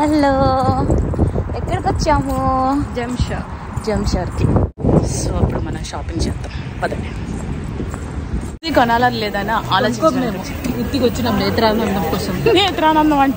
Hello, ఎక్కడికి వచ్చాము? జంషర్కి. So ఇప్పుడు మనం షాపింగ్ చేద్దాం పదండి. ఇది కొనాలని లేదని ఆలోచించాము. ఇంటికి వచ్చినాం నేత్రానందం కోసం. నేత్రానందం అంట.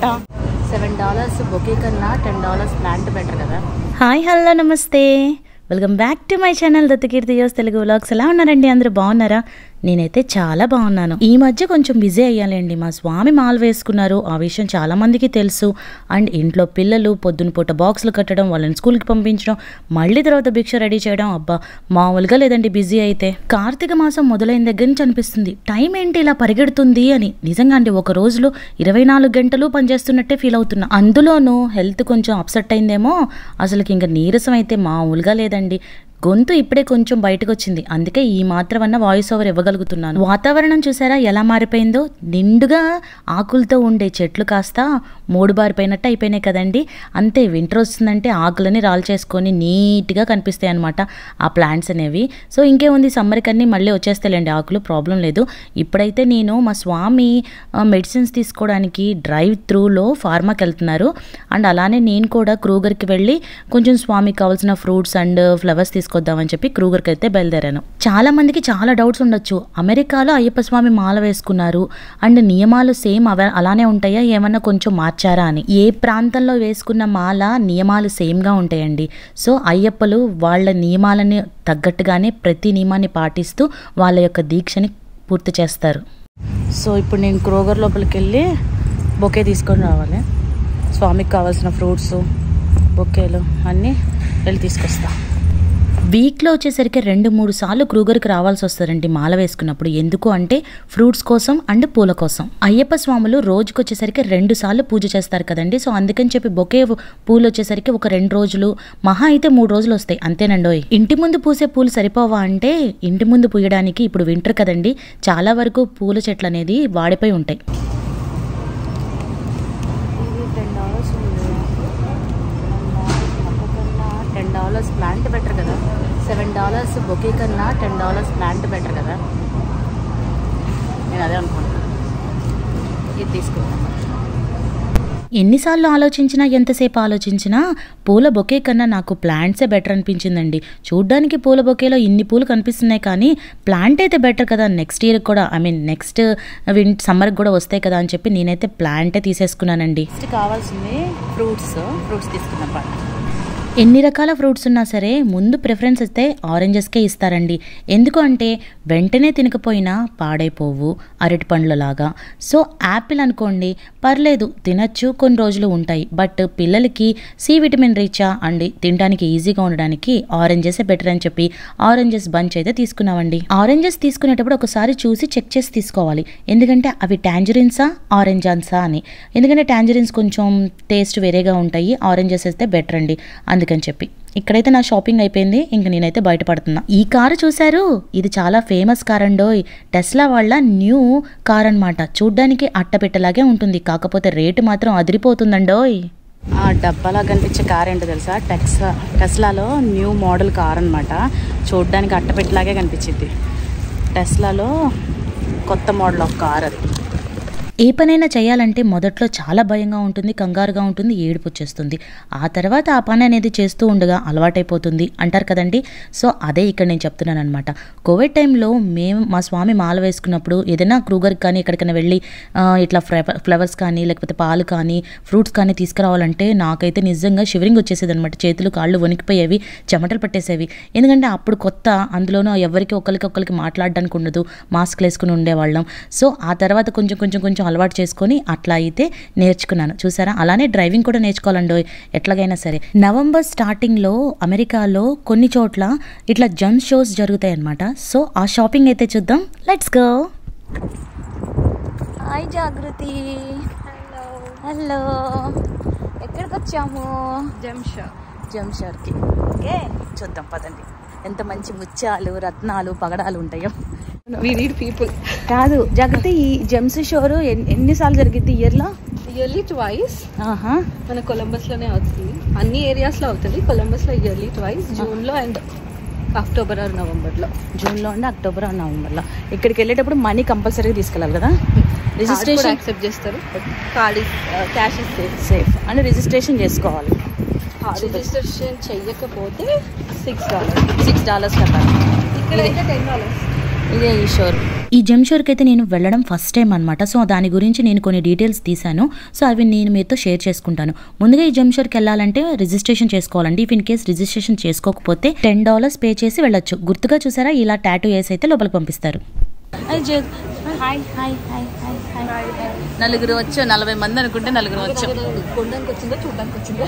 $7 బొకే కన్నా $10 ప్లాంట్ బెటర్ కదా. Hi hello namaste, welcome back to my channel Dattakeerthi యోస్ తెలుగు వ్లాగ్స్. ఎలా ఉన్నారండి? అందరూ బాగున్నారా? నేనైతే చాలా బాగున్నాను. ఈ మధ్య కొంచెం బిజీ అయ్యాలండి. మా స్వామి మాల వేసుకున్నారు, ఆ విషయం చాలా మందికి తెలుసు. అండ్ ఇంట్లో పిల్లలు పొద్దున పూట బాక్సులు కట్టడం, వాళ్ళని స్కూల్కి పంపించడం, మళ్ళీ తర్వాత భిక్ష రెడీ చేయడం, అబ్బా మామూలుగా లేదండి బిజీ అయితే. కార్తీక మాసం మొదలైన దగ్గర నుంచి అనిపిస్తుంది టైం ఏంటి ఇలా పరిగెడుతుంది అని. నిజంగా అండి, ఒక రోజులో 24 గంటలు పనిచేస్తున్నట్టే ఫీల్ అవుతున్నా. అందులోనూ హెల్త్ కొంచెం అప్సెట్ అయిందేమో, అసలుకి ఇంకా నీరసం అయితే మామూలుగా లేదండి. గొంతు ఇప్పుడే కొంచెం బయటకు వచ్చింది, అందుకే ఈ మాత్రమన్నా వాయిస్ ఓవర్ ఇవ్వగలుగుతున్నాను. వాతావరణం చూసారా ఎలా మారిపోయిందో. నిండుగా ఆకులతో ఉండే చెట్లు కాస్త మూడుబారిపోయినట్టు అయిపోయినాయి కదండి. అంతే, వింటర్ వస్తుందంటే ఆకులని రాల్చేసుకొని నీట్గా కనిపిస్తాయి అనమాట ఆ ప్లాంట్స్ అనేవి. సో ఇంకేముంది, సమ్మర్కి అన్నీ మళ్ళీ వచ్చేస్తాయిలేండి ఆకులు, ప్రాబ్లం లేదు. ఇప్పుడైతే నేను మా స్వామి మెడిసిన్స్ తీసుకోవడానికి డ్రైవ్ త్రూలో ఫార్మాకి వెళ్తున్నారు. అండ్ అలానే నేను కూడా క్రూగర్కి వెళ్ళి కొంచెం స్వామికి కావాల్సిన ఫ్రూట్స్ అండ్ ఫ్లవర్స్ తీసుకొద్దామని చెప్పి క్రూగర్కి అయితే బయలుదేరాను. చాలా మందికి చాలా డౌట్స్ ఉండొచ్చు, అమెరికాలో అయ్యప్ప స్వామి మాల వేసుకున్నారు అండ్ నియమాలు సేమ్ అలానే ఉంటాయా, ఏమన్నా కొంచెం మార్చారా అని. ఏ ప్రాంతంలో వేసుకున్న మాల నియమాలు సేమ్గా ఉంటాయండి. సో అయ్యప్పలు వాళ్ళ నియమాలని తగ్గట్టుగానే ప్రతి నియమాన్ని పాటిస్తూ వాళ్ళ యొక్క దీక్షని పూర్తి చేస్తారు. సో ఇప్పుడు నేను క్రూగర్ లోపలికి వెళ్ళి బొకే తీసుకొని రావాలి. స్వామికి కావాల్సిన ఫ్రూట్స్ బొకేలు అన్నీ వెళ్ళి తీసుకొస్తా. వీక్లో వచ్చేసరికి 2-3 సార్లు క్రూగర్కి రావాల్సి వస్తారండి మాల వేసుకున్నప్పుడు. ఎందుకు అంటే ఫ్రూట్స్ కోసం అండ్ పూల కోసం. అయ్యప్ప స్వాములు రోజుకి వచ్చేసరికి 2 సార్లు పూజ చేస్తారు కదండి. సో అందుకని చెప్పి బొకే పూలు వచ్చేసరికి ఒక 2 రోజులు, మహా అయితే 3 రోజులు వస్తాయి అంతేనండోయ్. ఇంటి ముందు పూసే పూలు సరిపోవా అంటే, ఇంటి ముందు పూయడానికి ఇప్పుడు వింటర్ కదండి, చాలా వరకు పూల చెట్లు అనేది వాడిపోయి ఉంటాయి. $10 ప్లాంట్ బెటర్ కదా. $7 బొకే కన్నా $10 ప్లాంట్ బెటర్ కదా. నేను అదే అనుకుంటున్నాను, ఇది తీసుకుంటాను. ఎన్నిసార్లు ఆలోచించినా, ఎంతసేపు ఆలోచించినా పూల బొకే కన్నా నాకు ప్లాంట్సే బెటర్ అనిపించిందండి. చూడ్డానికి పూల బొకేలో ఇన్ని పూలు కనిపిస్తున్నాయి కానీ ప్లాంట్ అయితే బెటర్ కదా. నెక్స్ట్ ఇయర్కి కూడా, నెక్స్ట్ సమ్మర్కి కూడా వస్తాయి కదా అని చెప్పి నేనైతే ప్లాంటే తీసేసుకున్నానండి. నెక్స్ట్ కావాల్సింది ఫ్రూట్స్ తీసుకున్నాం. పంట ఎన్ని రకాల ఫ్రూట్స్ ఉన్నా సరే ముందు ప్రిఫరెన్స్ అయితే ఆరెంజెస్కే ఇస్తారండి. ఎందుకు అంటే వెంటనే తినకపోయినా పాడైపోవు అరటి పండ్లలాగా. సో యాపిల్ అనుకోండి పర్లేదు, తినచ్చు, కొన్ని రోజులు ఉంటాయి. బట్ పిల్లలకి సి విటమిన్ రీచా అండి, తినడానికి ఈజీగా ఉండడానికి ఆరెంజెసే బెటర్ అని చెప్పి ఆరెంజెస్ బంచ్ అయితే తీసుకున్నామండి. ఆరెంజెస్ తీసుకునేటప్పుడు ఒకసారి చూసి చెక్ చేసి తీసుకోవాలి, ఎందుకంటే అవి టాంజరిన్సా ఆరెంజాన్సా అని. ఎందుకంటే టాంజరిన్స్ కొంచెం టేస్ట్ వేరేగా ఉంటాయి, ఆరెంజెస్ అయితే బెటర్ అండి. అందుకని చెప్పి ఇక్కడైతే నా షాపింగ్ అయిపోయింది, ఇంక నేనైతే బయటపడుతున్నా. ఈ కారు చూశారు, ఇది చాలా ఫేమస్ కార్ అండోయ్. టెస్లా వాళ్ళ న్యూ కార్ అనమాట. చూడ్డానికి అట్టపెట్టలాగే ఉంటుంది, కాకపోతే రేటు మాత్రం అదిరిపోతుందండోయ్. ఆ డబ్బాలా కనిపించే కార్ ఏంటో తెలుసా? టెస్లాలో న్యూ మోడల్ కార్ అనమాట. చూడ్డానికి అట్టపెట్టలాగే కనిపించింది. టెస్లాలో కొత్త మోడల్ ఆఫ్ కార్ అది. ఏ పనైనా చేయాలంటే మొదట్లో చాలా భయంగా ఉంటుంది, కంగారుగా ఉంటుంది, ఏడుపు వచ్చేస్తుంది. ఆ తర్వాత ఆ పని అనేది చేస్తూ ఉండగా అలవాటైపోతుంది అంటారు కదండి. సో అదే ఇక్కడ నేను చెప్తున్నాను అనమాట. కోవిడ్ టైంలో మేము మా స్వామి మాల వేసుకున్నప్పుడు ఏదైనా క్రూగర్కి కానీ ఎక్కడికైనా వెళ్ళి ఇట్లా ఫ్లవర్స్ కానీ లేకపోతే పాలు కానీ ఫ్రూట్స్ కానీ తీసుకురావాలంటే నాకైతే నిజంగా షివరింగ్ వచ్చేసేది అనమాట. చేతులు కాళ్ళు వణికిపోయేవి, చెమటలు పట్టేసేవి. ఎందుకంటే అప్పుడు కొత్త, అందులోనూ ఎవరికి ఒకరికి మాట్లాడడానికి ఉండదు, మాస్క్లు వేసుకుని ఉండేవాళ్ళం. సో ఆ తర్వాత కొంచెం అలవాటు చేసుకొని అట్లా అయితే నేర్చుకున్నాను. చూసారా, అలానే డ్రైవింగ్ కూడా నేర్చుకోవాలండి ఎట్లాగైనా సరే. నవంబర్ స్టార్టింగ్లో అమెరికాలో కొన్ని చోట్ల ఇట్లా జన్ షోస్ జరుగుతాయి అన్నమాట. సో ఆ షాపింగ్ అయితే చూద్దాం, let's go. Hi Jagruti. Hello, ఎక్కడికి వచ్చాము? జంషర్కి. ఓకే, చూద్దాం పదండి. ఎంత మంచి ముత్యాలు, రత్నాలు, పగడాలు ఉంటాయో. We need people. కాదు జాగ్రత్త, ఈ జెమ్స్ షోరు ఎన్నిసార్లు జరిగిద్ది ఇయర్లో? Yearly twice. మన కొలంబస్ లోనే అవుతుంది, అన్ని ఏరియాస్ లో అవుతుంది. కొలంబస్ లో ఇయర్లీ ట్వైస్, జూన్ లో అండ్ అక్టోబర్ ఆర్ నవంబర్ లో. జూన్లో అండ్ అక్టోబర్ ఆర్ నవంబర్లో. ఇక్కడికి వెళ్ళేటప్పుడు మనీ కంపల్సరీగా తీసుకెళ్ళాలి కదా. రిజిస్ట్రేషన్ యాక్సెప్ట్ చేస్తారు, card cash is safe. Safe అంటే రిజిస్ట్రేషన్ చేసుకోవాలి. రిజిస్ట్రేషన్ చెయ్యకపోతే $6. $6 కట్టాలి. ఇక్కడైతే $10. ఇదే ఈ షోర్. ఈ జెమ్ షోర్కి అయితే నేను వెళ్ళడం ఫస్ట్ టైం అనమాట. సో దాని గురించి నేను కొన్ని డీటెయిల్స్ తీశాను. సో అవి నేను మీతో షేర్ చేసుకుంటాను. ముందుగా ఈ జెమ్ షోర్కి వెళ్ళాలంటే రిజిస్ట్రేషన్ చేసుకోవాలండి. ఇఫ్ ఇన్ కేస్ రిజిస్ట్రేషన్ చేసుకోకపోతే $10 పే చేసి వెళ్ళొచ్చు. గుర్తుగా చూసారా, ఇలా టాటూ వేసి అయితే లోపలికి పంపిస్తారు. Hi hi hi hi hi. నలుగురు వచ్చాం, 40 మంది అనుకుంటే నలుగురు వచ్చాం. కొనడానికి వచ్చిందా చూడడానికి వచ్చిందా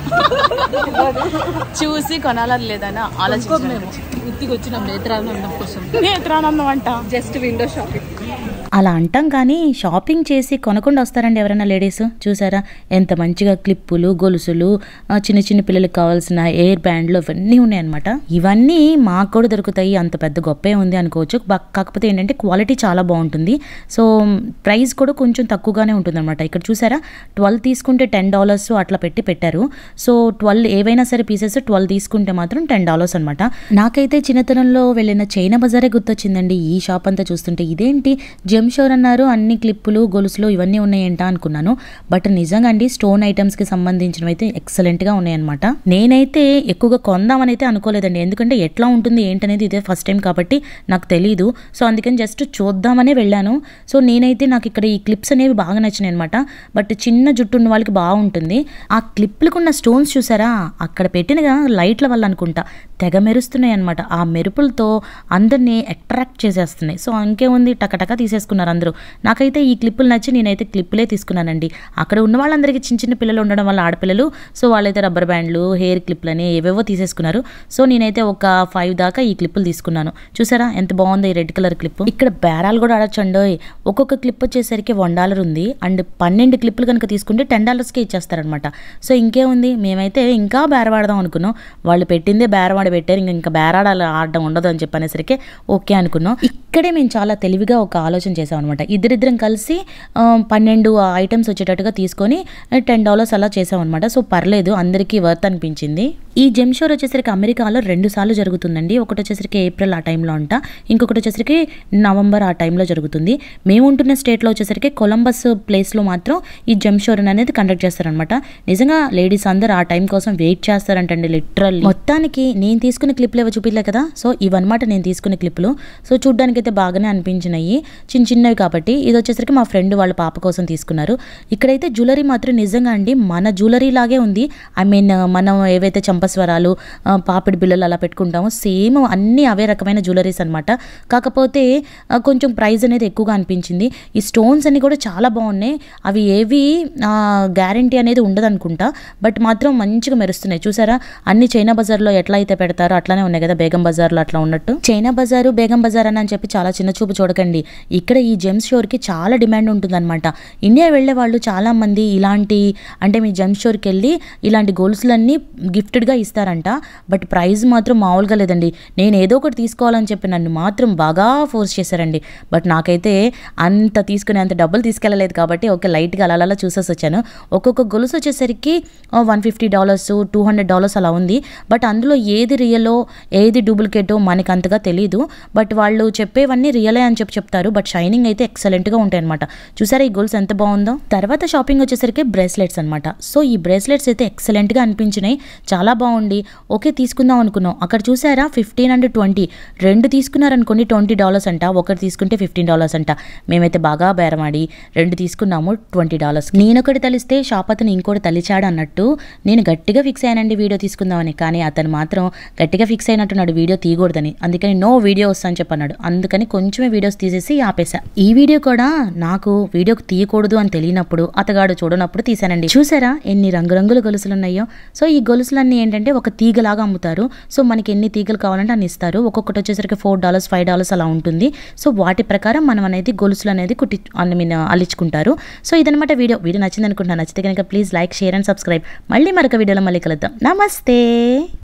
చూసి కొనాలని లేదని ఆలోచించాము. ఉత్తికి వచ్చినాం నేత్రానందం కోసం. నేత్రానందం అంట, జస్ట్ విండో షాపింగ్. అలా అంటాం కానీ షాపింగ్ చేసి కొనకుండా వస్తారండి ఎవరైనా లేడీస్. చూసారా ఎంత మంచిగా క్లిప్పులు, గొలుసులు, చిన్న చిన్న పిల్లలకు కావాల్సిన ఎయిర్ బ్యాండ్లు ఇవన్నీ ఉన్నాయన్నమాట. ఇవన్నీ మాకు కూడా దొరుకుతాయి, అంత పెద్ద గొప్పే ఉంది అనుకోవచ్చు. కాకపోతే ఏంటంటే క్వాలిటీ చాలా బాగుంటుంది. సో ప్రైస్ కూడా కొంచెం తక్కువగానే ఉంటుంది అనమాట. ఇక్కడ చూసారా 12 తీసుకుంటే $10 అట్లా పెట్టారు. సో 12 ఏవైనా సరే పీసెస్ 12 తీసుకుంటే మాత్రం $10 అనమాట. నాకైతే చిన్నతనంలో వెళ్ళిన చైనా బజారే గుర్తొచ్చిందండి ఈ షాప్ అంతా చూస్తుంటే. ఇదేంటి జెమ్ షోర్ అన్నారు, అన్ని క్లిప్పులు, గొలుసులు ఇవన్నీ ఉన్నాయంట అనుకున్నాను. బట్ నిజంగా అండి స్టోన్ ఐటమ్స్కి సంబంధించినవి అయితే ఎక్సలెంట్గా ఉన్నాయన్నమాట. నేనైతే ఎక్కువగా కొందామని అయితే అనుకోలేదండి, ఎందుకంటే ఎట్లా ఉంటుంది ఏంటనేది ఇదే ఫస్ట్ టైం కాబట్టి నాకు తెలీదు. సో అందుకని జస్ట్ చూద్దామనే వెళ్ళాను. సో నేనైతే నాకు ఇక్కడ ఈ క్లిప్స్ అనేవి బాగా నచ్చినాయి అనమాట. బట్ చిన్న జుట్టు ఉన్న వాళ్ళకి బాగుంటుంది. ఆ క్లిప్లకు ఉన్న స్టోన్స్ చూసారా, అక్కడ పెట్టిన లైట్ల వల్ల అనుకుంటా తెగ మెరుస్తున్నాయి అనమాట. ఆ మెరుపులతో అందరినీ అట్రాక్ట్ చేసేస్తున్నాయి. సో ఇంకేముంది, టకటక తీసేసుకున్నారు అందరూ. నాకైతే ఈ క్లిప్పులు నచ్చి నేనైతే క్లిప్పులే తీసుకున్నానండి. అక్కడ ఉన్న వాళ్ళందరికీ చిన్న చిన్న పిల్లలు ఉండడం వల్ల ఆడపిల్లలు, సో వాళ్ళైతే రబ్బర్ బ్యాండ్లు, హెయిర్ క్లిప్లని ఏవేవో తీసేసుకున్నారు. సో నేనైతే ఒక 5 దాకా ఈ క్లిప్పులు తీసుకున్నాను. చూసారా ఎంత బాగుందో ఈ రెడ్ కలర్ క్లిప్. ఇక్కడ బేరాలు కూడా ఆడొచ్చండి. ఒక్కొక్క క్లిప్ వచ్చేసరికి $1 ఉంది. అండ్ 12 క్లిప్పులు కనుక తీసుకుంటే $10కే ఇచ్చేస్తారనమాట. సో ఇంకేముంది, మేమైతే ఇంకా బేరవాడదాం అనుకున్నాం. వాళ్ళు పెట్టిందే బేరవాడి పెట్టారు, ఇంకా బేరాడాలు ఆడడం ఉండదు అని చెప్పనేసరికి ఓకే అనుకున్నాం. ఇక్కడే మేము చాలా తెలివిగా ఒక ఆలోచన చేసాం అనమాట. ఇద్దరిద్దరం కలిసి 12 ఐటమ్స్ వచ్చేటట్టుగా తీసుకొని $10 అలా చేసాం అనమాట. సో పర్లేదు, అందరికీ వర్త్ అనిపించింది. ఈ జెమ్ షోర్ వచ్చేసరికి అమెరికాలో 2 సార్లు జరుగుతుందండి. ఒకటి వచ్చేసరికి ఏప్రిల్ ఆ టైంలో అంట, ఇంకొకటి వచ్చేసరికి నవంబర్ ఆ టైంలో జరుగుతుంది. మేము ఉంటున్న స్టేట్లో వచ్చేసరికి కొలంబస్ ప్లేస్లో మాత్రం ఈ జెమ్ షోర్ అనేది కండక్ట్ చేస్తారనమాట. నిజంగా లేడీస్ అందరూ ఆ టైం కోసం వెయిట్ చేస్తారంటండి లిటరల్లీ. మొత్తానికి నేను తీసుకునే క్లిప్లు ఏవో చూపిలే కదా, సో ఇవన్నమాట నేను తీసుకునే క్లిప్లు. సో చూడ్డానికి అయితే బాగానే అనిపించినాయి, చిన్న చిన్నవి కాబట్టి. ఇది వచ్చేసరికి మా ఫ్రెండ్ వాళ్ళ పాప కోసం తీసుకున్నారు. ఇక్కడైతే జ్యువెలరీ మాత్రం నిజంగా అండి మన జ్యువెలరీ లాగే ఉంది. ఐ మీన్ మనం ఏవైతే చంపస్వరాలు, పాపిడి బిళ్ళలు అలా పెట్టుకుంటామో సేమ్ అన్ని అవే రకమైన జ్యువెలరీస్ అనమాట. కాకపోతే కొంచెం ప్రైస్ అనేది ఎక్కువగా అనిపించింది. ఈ స్టోన్స్ అన్ని కూడా చాలా బాగున్నాయి. అవి ఏవి గ్యారంటీ అనేది ఉండదు అనుకుంటా, బట్ మాత్రం మంచిగా మెరుస్తున్నాయి. చూసారా అన్ని చైనా బజార్లో ఎట్లా అయితే పెడతారో అట్లానే ఉన్నాయి కదా, బేగం బజార్లో అట్లా ఉన్నట్టు. చైనా బజారు, బేగం బజార్ అని చెప్పి చాలా చిన్న చూపు చూడకండి. ఇక్కడ ఈ జెమ్ షోర్కి చాలా డిమాండ్ ఉంటుందన్నమాట. ఇండియా వెళ్ళే వాళ్ళు చాలా మంది ఇలాంటి, అంటే మీ జెమ్ షోర్కి వెళ్ళి ఇలాంటి గొలుసులన్నీ గిఫ్టెడ్గా ఇస్తారంట. బట్ ప్రైస్ మాత్రం మామూలుగా లేదండి. నేను ఏదో ఒకటి తీసుకోవాలని చెప్పి నన్ను మాత్రం బాగా ఫోర్స్ చేశారండి. బట్ నాకైతే అంత తీసుకునే అంత డబ్బులు తీసుకెళ్ళలేదు కాబట్టి ఓకే లైట్గా అలా చూసేసి వచ్చాను. ఒక్కొక్క గొలుసు వచ్చేసరికి $150, $200 అలా ఉంది. బట్ అందులో ఏది రియలో ఏది డూప్లికేటో మనకి అంతగా తెలీదు. బట్ వాళ్ళు చెప్పేవన్నీ రియలే అని చెప్తారు. బట్ షైనింగ్ అయితే ఎక్సలెంట్గా ఉంటాయి అనమాట. చూసారా ఈ గోల్స్ ఎంత బాగుందో. తర్వాత షాపింగ్ వచ్చేసరికి బ్రేస్లెట్స్ అనమాట. సో ఈ బ్రేస్లెట్స్ అయితే ఎక్సలెంట్గా అనిపించినాయి, చాలా బాగుండి ఓకే తీసుకుందాం అనుకున్నాం. అక్కడ చూసారా 15 and 20 రెండు తీసుకున్నారనుకోండి $20 అంట, ఒకటి తీసుకుంటే $15 అంట. మేమైతే బాగా బేరమాడి 2 తీసుకున్నాము $20. నేనొకటి తలిస్తే షాప్ అతను ఇంకోటి తలిచాడు అన్నట్టు నేను గట్టిగా ఫిక్స్ అయ్యానండి వీడియో తీసుకుందామని. కానీ అతను మాత్రం గట్టిగా ఫిక్స్ అయినట్టున్నాడు వీడియో తీయకూడదని. అందుకని నో వీడియో వస్తా అని చెప్పన్నాడు. అందుకని కొంచెమే వీడియోస్ తీసేసి ఆపేసా. ఈ వీడియో కూడా నాకు వీడియోకి తీయకూడదు అని తెలియనప్పుడు, అతగాడు చూడనప్పుడు తీసానండి. చూసారా ఎన్ని రంగురంగుల గొలుసులు ఉన్నాయో. సో ఈ గొలుసులన్నీ ఏంటంటే ఒక తీగలాగా అమ్ముతారు. సో మనకి ఎన్ని తీగలు కావాలంటే అన్ని ఇస్తారు. ఒక్కొక్కటి వచ్చేసరికి $4, $5 అలా ఉంటుంది. సో వాటి ప్రకారం మనం అనేది గొలుసులు అనేది అల్లించుకుంటారు. సో ఇదనమాట వీడియో నచ్చింది అనుకుంటున్నాను. నచ్చితే కనుక please like, share and subscribe. మళ్ళీ మరొక వీడియోలో మళ్ళీ కలుద్దాం. నమస్తే.